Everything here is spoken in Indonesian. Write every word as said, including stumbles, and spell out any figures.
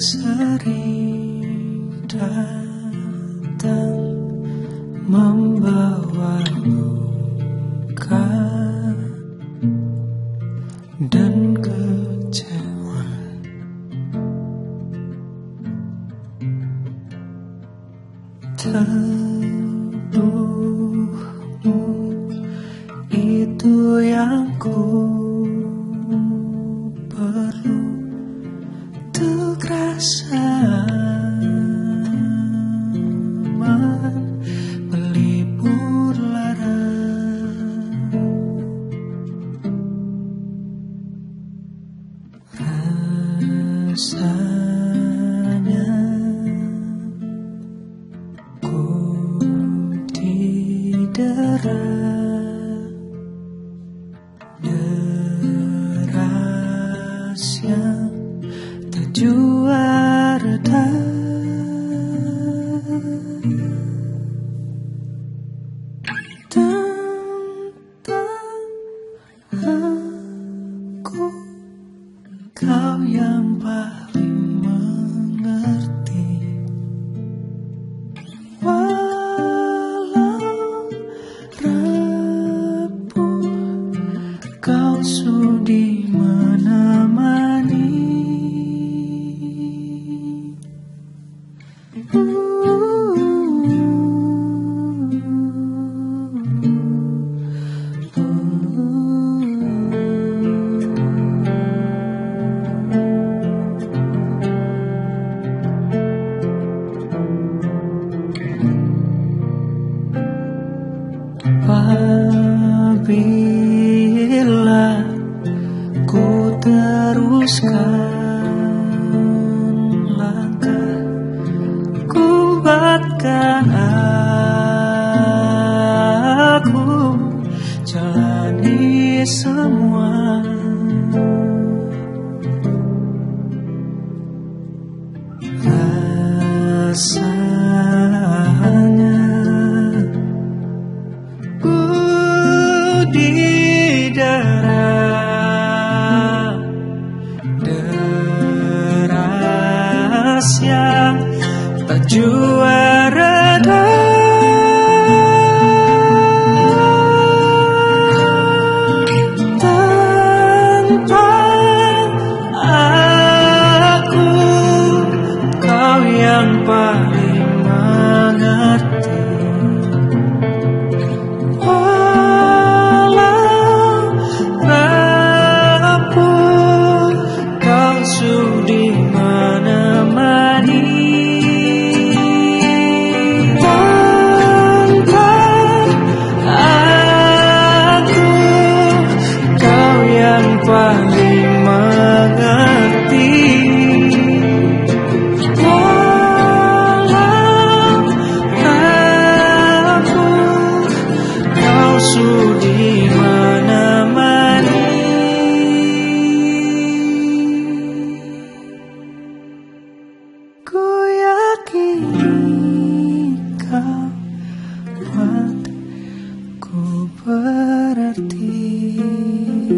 sering datang membawa luka dan kecewa. Teduhmu itu yang ku perlu untuk rasa aman melipur lara. Rasanya ku didera, deras yang tak jua reda. Tentang aku, kau yang paling mengerti. Walau rapuh, kau sudi menemani. Apabila ku teruskan langkah, ku bahkan aku jalani semua. Rasanya didera, deras yang tak jua reda. Tentang aku, kau yang paling mengerti. Sudi menemani. Tentang aku, kau yang paling mengerti. Walau rapuh, kau sudi menemani. Ku yakin kau buatku berarti.